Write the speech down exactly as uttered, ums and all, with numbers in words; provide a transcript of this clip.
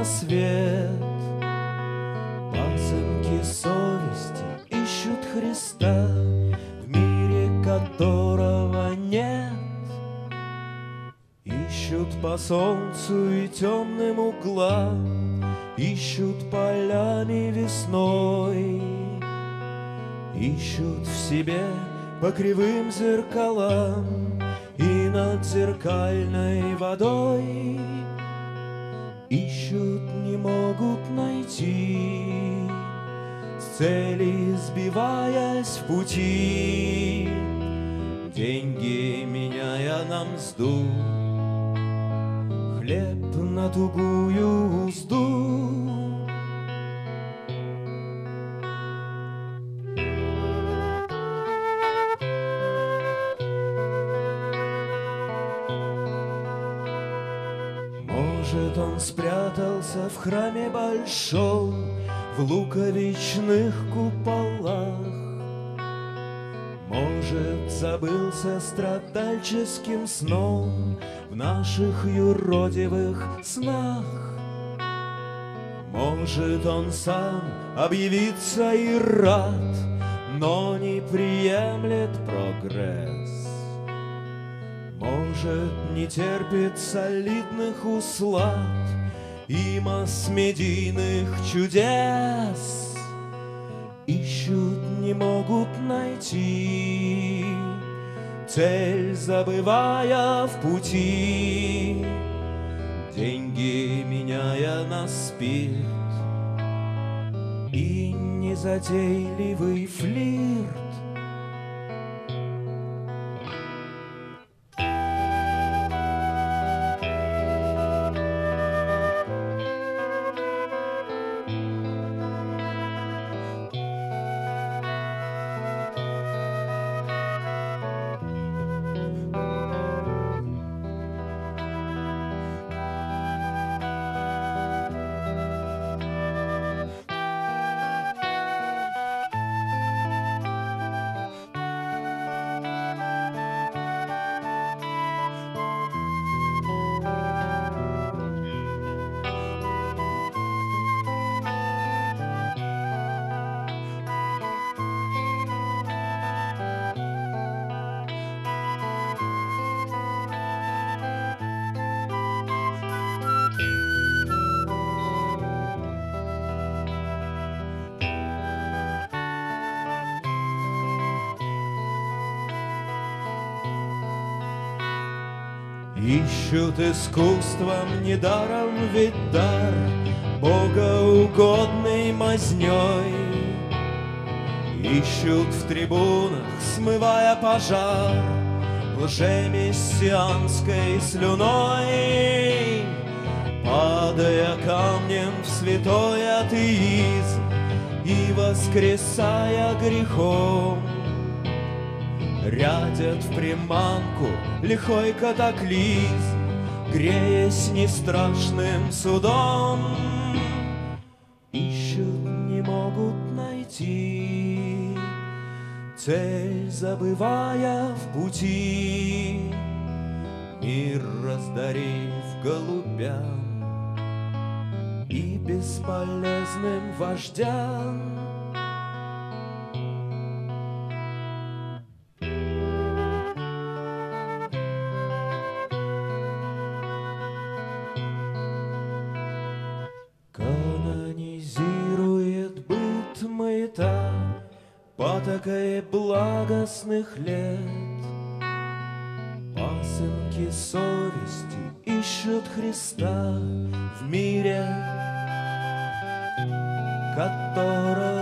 свет. Пасынки совести ищут Христа в мире, которого нет. Ищут по солнцу и темным углам, ищут полями весной, ищут в себе по кривым зеркалам и над зеркальной водой. Ищут, не могут найти, с цели сбиваясь в пути, деньги меняя на мзду, хлеб на тугую узду. Может, он спрятался в храме большом, в луковичных куполах. Может, забылся страдальческим сном в наших юродивых снах. Может, он сам объявится и рад, но не приемлет прогресс. Может, не терпит солидных услад и масс-медийных чудес. Ищут, не могут найти, цель забывая в пути, деньги меняя на спирт и незатейливый флирт. Ищут искусством недаром, ведь дар богоугодной мазнёй. Ищут в трибунах, смывая пожар лжемессианской слюной, падая камнем в святой атеизм и воскресая грехом. Рядят в приманку лихой катаклизм, греясь нестрашным судом. Ищут, не могут найти, цель забывая в пути, мир раздарив голубям и бесполезным вождям. Канонизирует быт маята патокой благостных лет. Пасынки совести ищут Христа в мире, которого